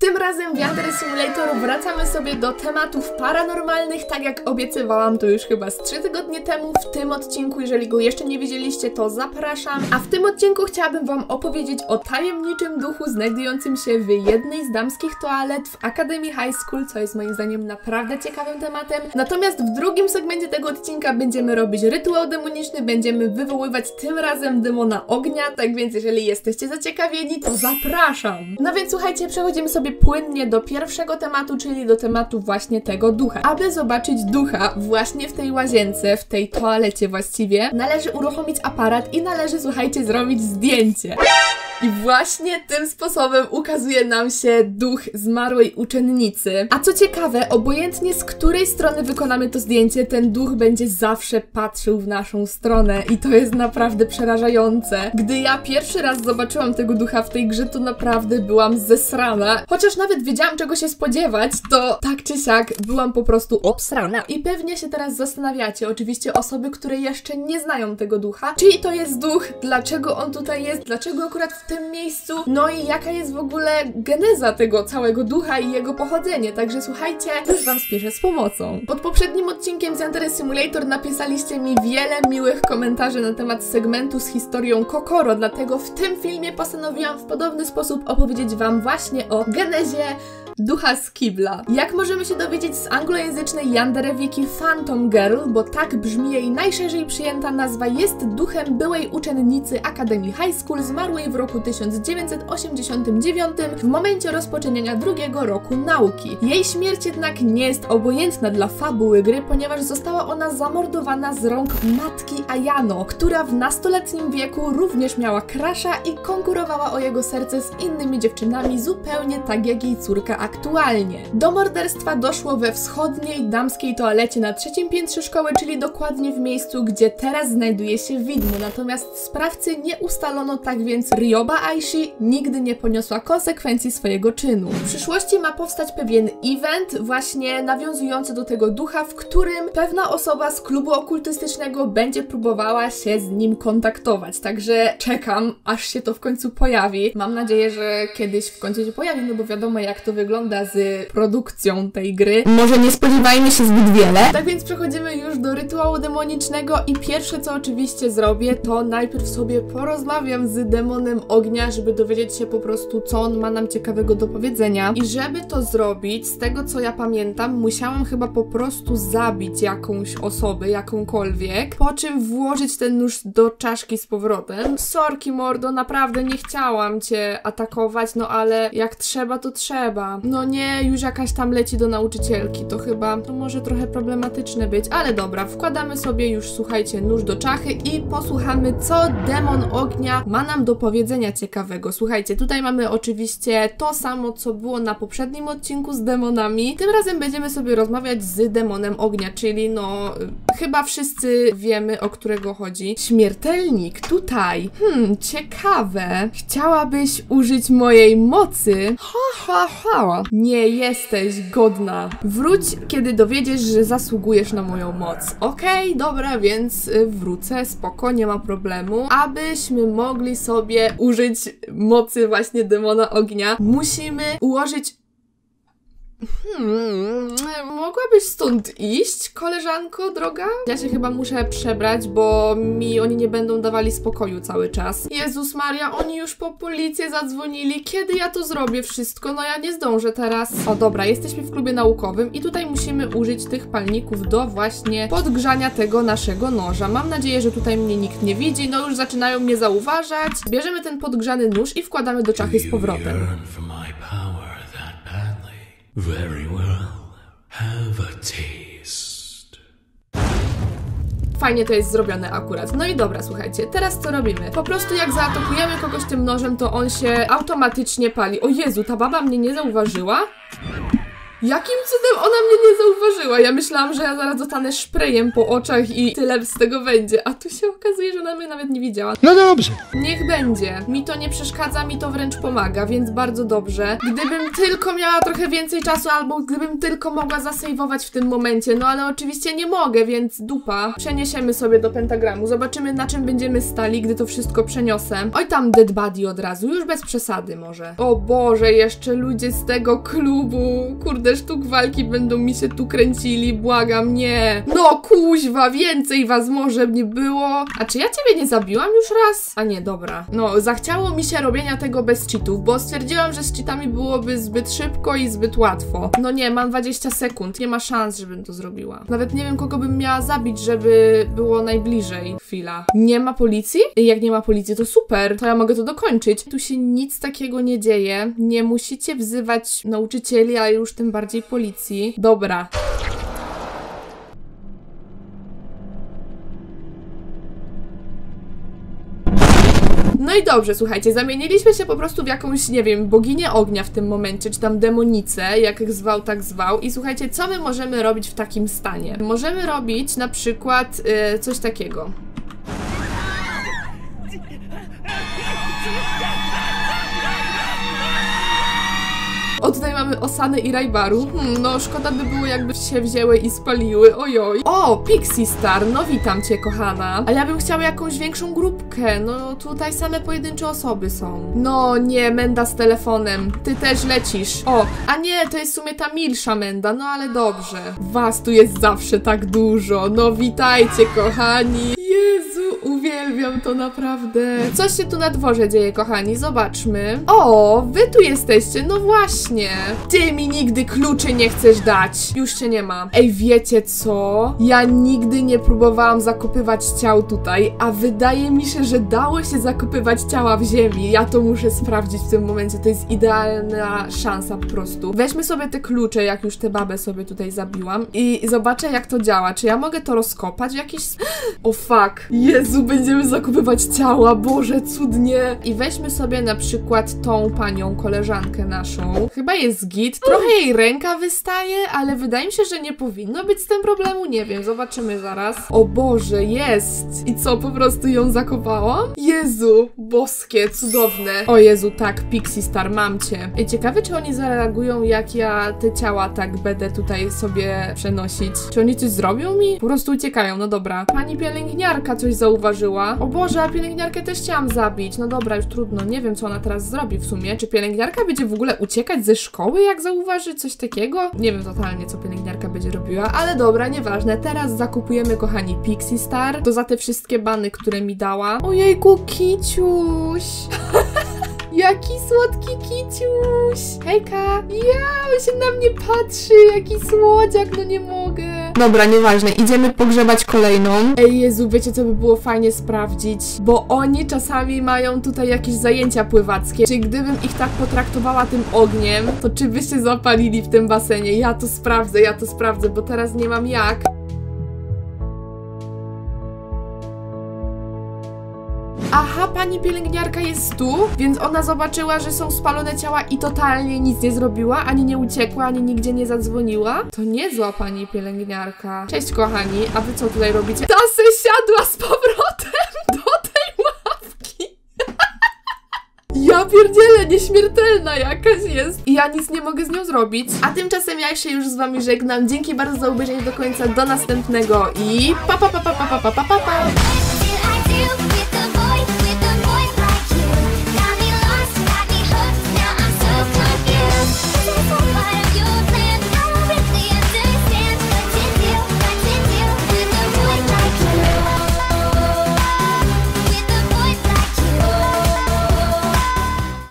Tym razem w Yandere Simulator wracamy sobie do tematów paranormalnych, tak jak obiecywałam to już chyba z 3 tygodnie temu w tym odcinku. Jeżeli go jeszcze nie widzieliście, to zapraszam. A w tym odcinku chciałabym wam opowiedzieć o tajemniczym duchu znajdującym się w jednej z damskich toalet w Academy High School, co jest moim zdaniem naprawdę ciekawym tematem. Natomiast w drugim segmencie tego odcinka będziemy robić rytuał demoniczny, będziemy wywoływać tym razem demona ognia, tak więc jeżeli jesteście zaciekawieni, to zapraszam. No więc słuchajcie, przechodzimy sobie płynnie do pierwszego tematu, czyli do tematu właśnie tego ducha. Aby zobaczyć ducha właśnie w tej łazience, w tej toalecie właściwie, należy uruchomić aparat i należy, słuchajcie, zrobić zdjęcie. I właśnie tym sposobem ukazuje nam się duch zmarłej uczennicy. A co ciekawe, obojętnie z której strony wykonamy to zdjęcie, ten duch będzie zawsze patrzył w naszą stronę i to jest naprawdę przerażające. Gdy ja pierwszy raz zobaczyłam tego ducha w tej grze, to naprawdę byłam zesrana. Chociaż nawet wiedziałam, czego się spodziewać, to tak czy siak byłam po prostu obsrana. I pewnie się teraz zastanawiacie, oczywiście osoby, które jeszcze nie znają tego ducha, czyj to jest duch, dlaczego on tutaj jest, dlaczego akurat w tym miejscu, no i jaka jest w ogóle geneza tego całego ducha i jego pochodzenie. Także słuchajcie, już wam spieszę z pomocą. Pod poprzednim odcinkiem z Yandere Simulator napisaliście mi wiele miłych komentarzy na temat segmentu z historią Kokoro, dlatego w tym filmie postanowiłam w podobny sposób opowiedzieć wam właśnie o genezie ducha z kibla. Jak możemy się dowiedzieć z anglojęzycznej Yandere Wiki, Phantom Girl, bo tak brzmi jej najszerzej przyjęta nazwa, jest duchem byłej uczennicy Academy High School zmarłej w roku 1989 w momencie rozpoczynania drugiego roku nauki. Jej śmierć jednak nie jest obojętna dla fabuły gry, ponieważ została ona zamordowana z rąk matki Ayano, która w nastoletnim wieku również miała crusha i konkurowała o jego serce z innymi dziewczynami, zupełnie tak jak jej córka aktualnie. Do morderstwa doszło we wschodniej damskiej toalecie na 3. piętrze szkoły, czyli dokładnie w miejscu, gdzie teraz znajduje się widmo. Natomiast sprawcy nie ustalono, tak więc Ryoba Aishi nigdy nie poniosła konsekwencji swojego czynu. W przyszłości ma powstać pewien event właśnie nawiązujący do tego ducha, w którym pewna osoba z klubu okultystycznego będzie próbowała się z nim kontaktować. Także czekam, aż się to w końcu pojawi. Mam nadzieję, że kiedyś w końcu się pojawi, no bo wiadomo, jak to wygląda z produkcją tej gry. Może nie spodziewajmy się zbyt wiele. Tak więc przechodzimy już do rytuału demonicznego i pierwsze, co oczywiście zrobię, to najpierw sobie porozmawiam z demonem ognia, żeby dowiedzieć się po prostu, co on ma nam ciekawego do powiedzenia. I żeby to zrobić, z tego co ja pamiętam, musiałam chyba po prostu zabić jakąś osobę, jakąkolwiek, po czym włożyć ten nóż do czaszki z powrotem. Sorki mordo, naprawdę nie chciałam cię atakować, no ale jak trzeba, to trzeba. No nie, już jakaś tam leci do nauczycielki, to chyba, to może trochę problematyczne być, ale dobra, wkładamy sobie już, słuchajcie, nóż do czachy i posłuchamy, co demon ognia ma nam do powiedzenia ciekawego. Słuchajcie, tutaj mamy oczywiście to samo, co było na poprzednim odcinku z demonami. Tym razem będziemy sobie rozmawiać z demonem ognia, czyli no, chyba wszyscy wiemy, o którego chodzi. Śmiertelnik, tutaj. Ciekawe. Chciałabyś użyć mojej mocy? Nie jesteś godna. Wróć, kiedy dowiedziesz, że zasługujesz na moją moc. Okej, dobra, więc wrócę, spoko, nie ma problemu. Abyśmy mogli sobie użyć mocy właśnie demona ognia, musimy ułożyć... mogłabyś stąd iść, koleżanko droga? Ja się chyba muszę przebrać, bo mi oni nie będą dawali spokoju cały czas. Jezus Maria, oni już po policję zadzwonili. Kiedy ja to zrobię wszystko? No ja nie zdążę teraz. O dobra, jesteśmy w klubie naukowym i tutaj musimy użyć tych palników do właśnie podgrzania tego naszego noża. Mam nadzieję, że tutaj mnie nikt nie widzi. No już zaczynają mnie zauważać. Bierzemy ten podgrzany nóż i wkładamy do czachy z powrotem. Very well. Have a taste. Fajnie to jest zrobione akurat. No i dobra, słuchajcie, teraz co robimy? Po prostu jak zaatakujemy kogoś tym nożem, to on się automatycznie pali. O Jezu, ta baba mnie nie zauważyła? Jakim cudem ona mnie nie zauważyła? Ja myślałam, że ja zaraz dostanę szprejem po oczach i tyle z tego będzie, a tu się okazuje, że ona mnie nawet nie widziała. No dobrze. Niech będzie. Mi to nie przeszkadza, mi to wręcz pomaga, więc bardzo dobrze. Gdybym tylko miała trochę więcej czasu, albo gdybym tylko mogła zasejwować w tym momencie, no ale oczywiście nie mogę, więc dupa. Przeniesiemy sobie do pentagramu, zobaczymy na czym będziemy stali, gdy to wszystko przeniosę. Oj tam dead body od razu, już bez przesady może. O Boże, jeszcze ludzie z tego klubu. Kurde, sztuk walki będą mi się tu kręcili, błagam, nie. No kuźwa, więcej was może nie było. A czy ja ciebie nie zabiłam już raz? A nie, dobra. No, zachciało mi się robienia tego bez cheatów, bo stwierdziłam, że z cheatami byłoby zbyt szybko i zbyt łatwo. No nie, mam 20 sekund, nie ma szans, żebym to zrobiła. Nawet nie wiem, kogo bym miała zabić, żeby było najbliżej. Chwila. Nie ma policji? Jak nie ma policji, to super, to ja mogę to dokończyć. Tu się nic takiego nie dzieje. Nie musicie wzywać nauczycieli, a już tym bardziej policji. Dobra. No i dobrze, słuchajcie, zamieniliśmy się po prostu w jakąś, nie wiem, boginię ognia w tym momencie, czy tam demonicę, jak zwał, tak zwał. I słuchajcie, co my możemy robić w takim stanie? Możemy robić na przykład coś takiego. O, tutaj mamy Osanę i Rajbaru. No, szkoda by było, jakby się wzięły i spaliły. Ojoj. O, Pixie Star, no witam cię, kochana. A ja bym chciała jakąś większą grupkę. No, tutaj same pojedyncze osoby są. No, nie, Menda z telefonem. Ty też lecisz. O, a nie, to jest w sumie ta milsza Menda, no ale dobrze. Was tu jest zawsze tak dużo. No, witajcie, kochani. Jezu, uwielbiam to naprawdę. Coś się tu na dworze dzieje, kochani, zobaczmy. O, wy tu jesteście, no właśnie. Ty mi nigdy kluczy nie chcesz dać. Już cię nie ma. Ej, wiecie co? Ja nigdy nie próbowałam zakopywać ciał tutaj, a wydaje mi się, że dało się zakopywać ciała w ziemi. Ja to muszę sprawdzić w tym momencie, to jest idealna szansa po prostu. Weźmy sobie te klucze, jak już tę babę sobie tutaj zabiłam i zobaczę, jak to działa. Czy ja mogę to rozkopać w jakiś... O fuck. Jezu, będziemy zakopywać ciała, Boże, cudnie. I weźmy sobie na przykład tą panią, koleżankę naszą. Chyba jest git. Trochę jej ręka wystaje, ale wydaje mi się, że nie powinno być z tym problemu. Nie wiem, zobaczymy zaraz. O Boże, jest. I co, po prostu ją zakopałam? Jezu, boskie, cudowne. O Jezu, tak, Pixie Star, mam cię. Ej, ciekawe, czy oni zareagują, jak ja te ciała tak będę tutaj sobie przenosić. Czy oni coś zrobią mi? Po prostu uciekają, no dobra. Pani pielęgniarka coś zauważyła. O Boże, a pielęgniarkę też chciałam zabić. No dobra, już trudno. Nie wiem, co ona teraz zrobi w sumie. Czy pielęgniarka będzie w ogóle uciekać ze szkoły, jak zauważy coś takiego? Nie wiem totalnie, co pielęgniarka będzie robiła, ale dobra, nieważne. Teraz zakupujemy, kochani, Pixie Star. To za te wszystkie bany, które mi dała. Ojejku, kiciuś! Jaki słodki kiciuś! Hejka! Ja, on się na mnie patrzy, jaki słodziak, no nie mogę. Dobra, nieważne, idziemy pogrzebać kolejną. Ej, Jezu, wiecie, co by było fajnie sprawdzić? Bo oni czasami mają tutaj jakieś zajęcia pływackie. Czy gdybym ich tak potraktowała tym ogniem, to czy by się zapalili w tym basenie? Ja to sprawdzę, bo teraz nie mam jak. Aha, pani pielęgniarka jest tu, więc ona zobaczyła, że są spalone ciała i totalnie nic nie zrobiła, ani nie uciekła, ani nigdzie nie zadzwoniła. To niezła pani pielęgniarka. Cześć, kochani, a wy co tutaj robicie? Ta se siadła z powrotem do tej ławki. Ja pierdzielę, nieśmiertelna jakaś jest. I ja nic nie mogę z nią zrobić. A tymczasem ja się już z wami żegnam. Dzięki bardzo za obejrzenie do końca. Do następnego i pa.